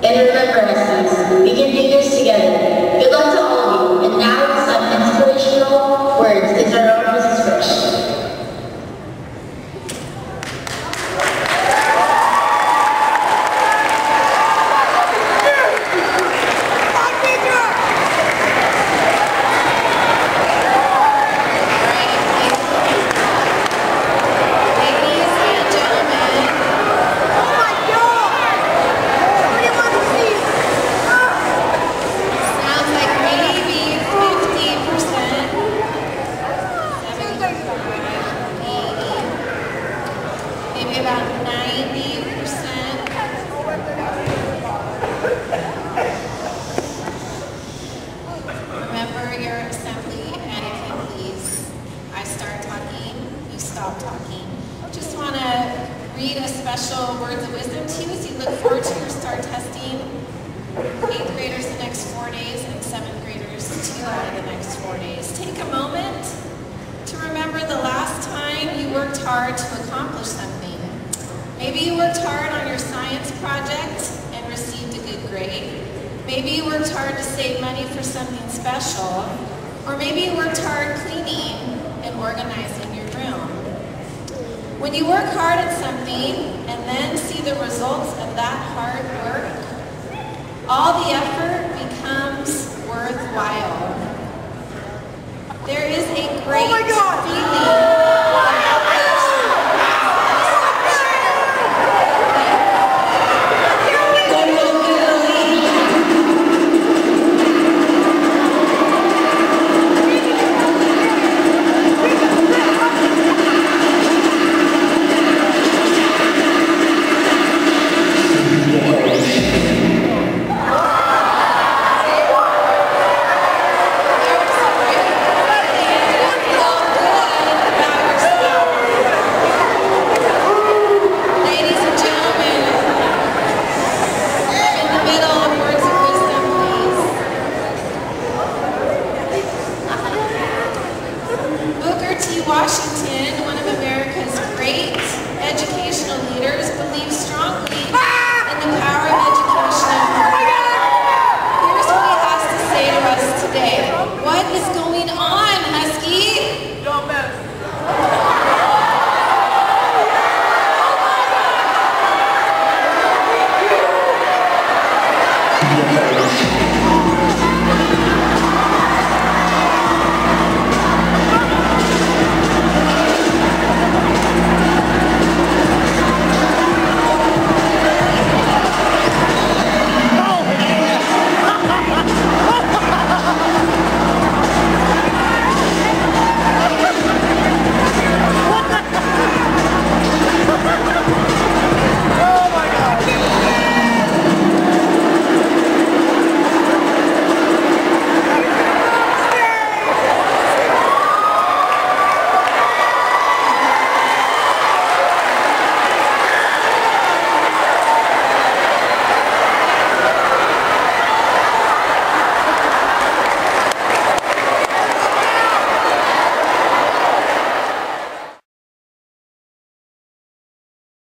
And remember, Huskies, we can do this together. Good luck to all of you. And now with some inspirational words is our own Mrs. Frisch. Read a special words of wisdom to you as you look forward to your STAR testing. 8th graders the next 4 days and 7th graders 2 out of the next 4 days. Take a moment to remember the last time you worked hard to accomplish something. Maybe you worked hard on your science project and received a good grade. Maybe you worked hard to save money for something special. Or maybe you worked hard cleaning and organizing your room. When you work hard at something and then see the results of that hard work, all the effort becomes worthwhile. There is a great